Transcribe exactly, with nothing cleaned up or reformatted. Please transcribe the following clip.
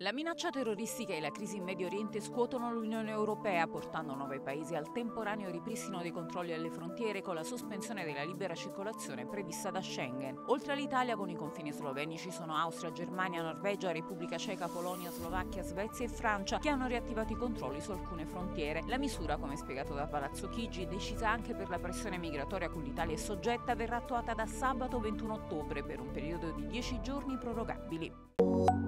La minaccia terroristica e la crisi in Medio Oriente scuotono l'Unione Europea, portando nove paesi al temporaneo ripristino dei controlli alle frontiere con la sospensione della libera circolazione prevista da Schengen. Oltre all'Italia, con i confini sloveni ci sono Austria, Germania, Norvegia, Repubblica Ceca, Polonia, Slovacchia, Svezia e Francia, che hanno riattivato i controlli su alcune frontiere. La misura, come spiegato da Palazzo Chigi, decisa anche per la pressione migratoria a cui l'Italia è soggetta, verrà attuata da sabato ventuno ottobre per un periodo di dieci giorni prorogabili.